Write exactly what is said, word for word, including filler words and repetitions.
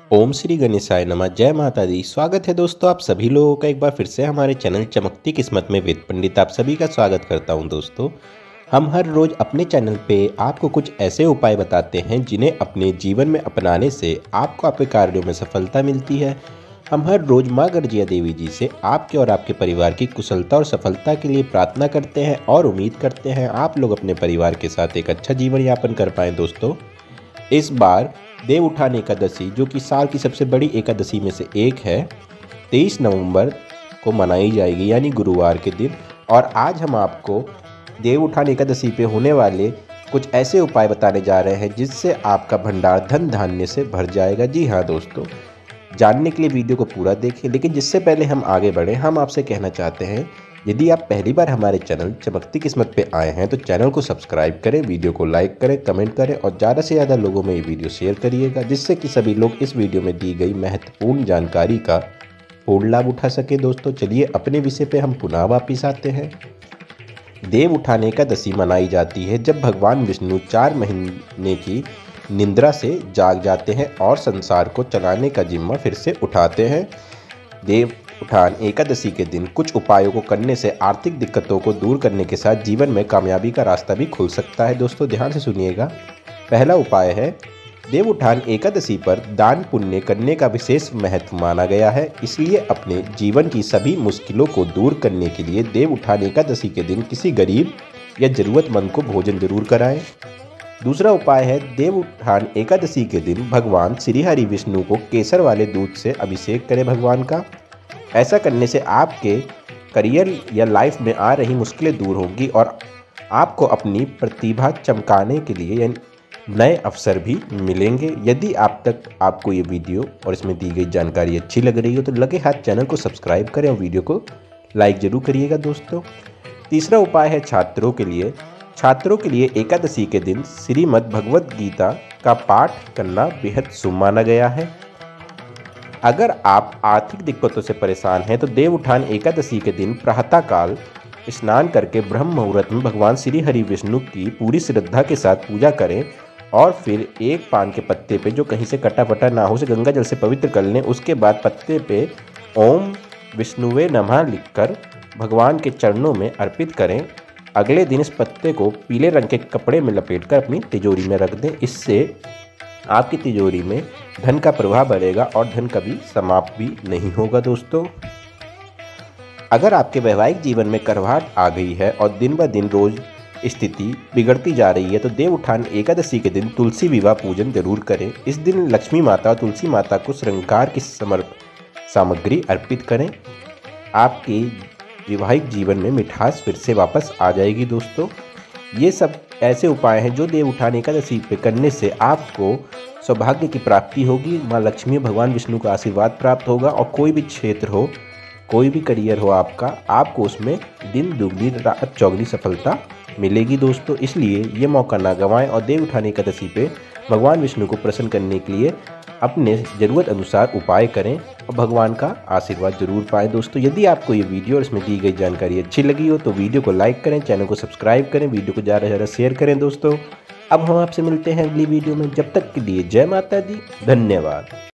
ओम श्री गणेशाय नमः। जय माता दी। स्वागत है दोस्तों आप सभी लोगों का एक बार फिर से हमारे चैनल चमकती किस्मत में वेद पंडित आप सभी का स्वागत करता हूं। दोस्तों हम हर रोज़ अपने चैनल पे आपको कुछ ऐसे उपाय बताते हैं जिन्हें अपने जीवन में अपनाने से आपको आपके कार्यों में सफलता मिलती है। हम हर रोज़ माँ गर्जिया देवी जी से आपके और आपके परिवार की कुशलता और सफलता के लिए प्रार्थना करते हैं और उम्मीद करते हैं आप लोग अपने परिवार के साथ एक अच्छा जीवन यापन कर पाएँ। दोस्तों इस बार देव उठान एकादशी जो कि साल की सबसे बड़ी एकादशी में से एक है, तेईस नवंबर को मनाई जाएगी यानी गुरुवार के दिन। और आज हम आपको देव उठान एकादशी पे होने वाले कुछ ऐसे उपाय बताने जा रहे हैं जिससे आपका भंडार धन धान्य से भर जाएगा। जी हाँ दोस्तों, जानने के लिए वीडियो को पूरा देखें। लेकिन जिससे पहले हम आगे बढ़ें, हम आपसे कहना चाहते हैं यदि आप पहली बार हमारे चैनल चमकती किस्मत पे आए हैं तो चैनल को सब्सक्राइब करें, वीडियो को लाइक करें, कमेंट करें और ज़्यादा से ज़्यादा लोगों में ये वीडियो शेयर करिएगा जिससे कि सभी लोग इस वीडियो में दी गई महत्वपूर्ण जानकारी का पूर्ण लाभ उठा सके। दोस्तों चलिए अपने विषय पे हम पुनः वापिस आते हैं। देव उठान एकादशी मनाई जाती है जब भगवान विष्णु चार महीने की निद्रा से जाग जाते हैं और संसार को चलाने का जिम्मा फिर से उठाते हैं। देव उठान एकादशी के दिन कुछ उपायों को करने से आर्थिक दिक्कतों को दूर करने के साथ जीवन में कामयाबी का रास्ता भी खुल सकता है। दोस्तों ध्यान से सुनिएगा। पहला उपाय है, देव उठान एकादशी पर दान पुण्य करने का विशेष महत्व माना गया है, इसलिए अपने जीवन की सभी मुश्किलों को दूर करने के लिए देव उठान एकादशी के दिन किसी गरीब या जरूरतमंद को भोजन जरूर कराएं। दूसरा उपाय है, देव उठान एकादशी के दिन भगवान श्री हरि विष्णु को केसर वाले दूध से अभिषेक करें भगवान का। ऐसा करने से आपके करियर या लाइफ में आ रही मुश्किलें दूर होंगी और आपको अपनी प्रतिभा चमकाने के लिए नए अवसर भी मिलेंगे। यदि आप तक आपको ये वीडियो और इसमें दी गई जानकारी अच्छी लग रही हो तो लगे हाथ चैनल को सब्सक्राइब करें और वीडियो को लाइक ज़रूर करिएगा। दोस्तों तीसरा उपाय है छात्रों के लिए। छात्रों के लिए एकादशी के दिन श्रीमद् भगवद गीता का पाठ करना बेहद शुभ माना गया है। अगर आप आर्थिक दिक्कतों से परेशान हैं तो देव उठान एकादशी के दिन प्रातःकाल स्नान करके ब्रह्म मुहूर्त में भगवान श्री हरि विष्णु की पूरी श्रद्धा के साथ पूजा करें और फिर एक पान के पत्ते पे जो कहीं से कटा फटा ना हो उसे गंगा जल से पवित्र कर लें। उसके बाद पत्ते पे ओम विष्णुवे नमः लिखकर भगवान के चरणों में अर्पित करें। अगले दिन इस पत्ते को पीले रंग के कपड़े में लपेटकर अपनी तिजोरी में रख दें। इससे आपकी तिजोरी में धन का प्रवाह बढ़ेगा और धन कभी समाप्त भी नहीं होगा। दोस्तों अगर आपके वैवाहिक जीवन में करवाहट आ गई है और दिन ब दिन रोज स्थिति बिगड़ती जा रही है तो देव उठान एकादशी के दिन तुलसी विवाह पूजन जरूर करें। इस दिन लक्ष्मी माता और तुलसी माता को श्रृंगार की समर्प सामग्री अर्पित करें। आपके वैवाहिक जीवन में मिठास फिर से वापस आ जाएगी। दोस्तों ये सब ऐसे उपाय हैं जो देव उठान एकादशी पे करने से आपको सौभाग्य की प्राप्ति होगी, माँ लक्ष्मी भगवान विष्णु का आशीर्वाद प्राप्त होगा और कोई भी क्षेत्र हो, कोई भी करियर हो आपका, आपको उसमें दिन दुगनी रात चौगनी सफलता मिलेगी। दोस्तों इसलिए ये मौका ना गंवाएं और देव उठान एकादशी पे भगवान विष्णु को प्रसन्न करने के लिए अपने ज़रूरत अनुसार उपाय करें और भगवान का आशीर्वाद जरूर पाएं। दोस्तों यदि आपको ये वीडियो और इसमें दी गई जानकारी अच्छी लगी हो तो वीडियो को लाइक करें, चैनल को सब्सक्राइब करें, वीडियो को ज़्यादा से ज़्यादा शेयर करें। दोस्तों अब हम आपसे मिलते हैं अगली वीडियो में, जब तक के लिए जय माता दी, धन्यवाद।